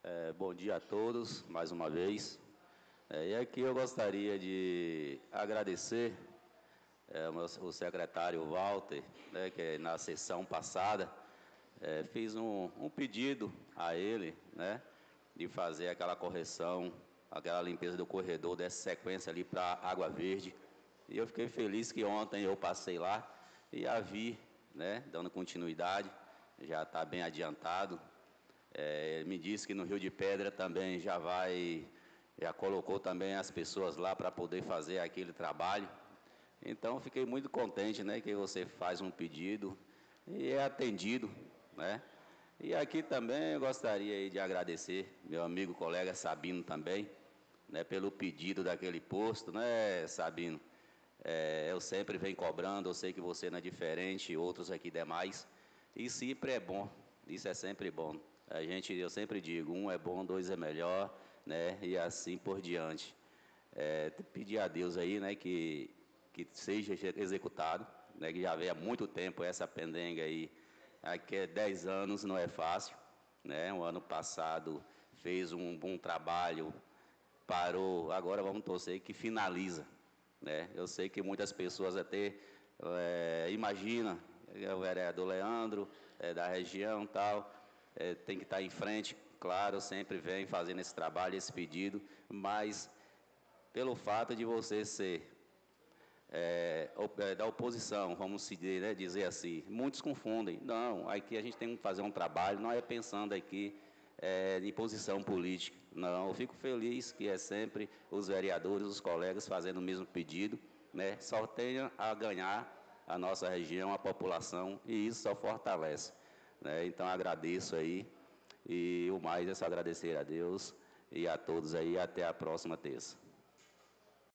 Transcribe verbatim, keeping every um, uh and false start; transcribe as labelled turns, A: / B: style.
A: É, bom dia a todos, mais uma vez. É, e aqui eu gostaria de agradecer é, o, meu, o secretário Walter, né, que na sessão passada é, fiz um, um pedido a ele, né, de fazer aquela correção, aquela limpeza do corredor, dessa sequência ali para Água Verde. E eu fiquei feliz que ontem eu passei lá e a vi, né, dando continuidade, já está bem adiantado. É, me disse que no Rio de Pedra também já vai, já colocou também as pessoas lá para poder fazer aquele trabalho. Então, fiquei muito contente, né, que você faz um pedido e é atendido, né? E aqui também eu gostaria aí de agradecer meu amigo, colega Sabino também, né, pelo pedido daquele posto, né, Sabino? É, eu sempre venho cobrando, eu sei que você não é diferente, outros aqui demais, e sempre é bom, isso é sempre bom. A gente, eu sempre digo, um é bom, dois é melhor, né, e assim por diante. É, pedir a Deus aí, né, que, que seja executado, né, que já vem há muito tempo essa pendenga aí, aqui é dez anos, não é fácil, né, o ano passado fez um bom trabalho, parou, agora vamos torcer que finaliza, né? Eu sei que muitas pessoas até é, imaginam, é, o vereador Leandro, é, da região tal, é, tem que estar em frente, claro, sempre vem fazendo esse trabalho, esse pedido, mas pelo fato de você ser é, da oposição, vamos dizer, né, dizer assim, muitos confundem. Não, aqui a gente tem que fazer um trabalho, não é pensando aqui é, em posição política. Não, eu fico feliz que é sempre os vereadores, os colegas fazendo o mesmo pedido, né, só tenha a ganhar a nossa região, a população, e isso só fortalece, né? Então agradeço aí, e o mais é só agradecer a Deus e a todos aí, até a próxima terça.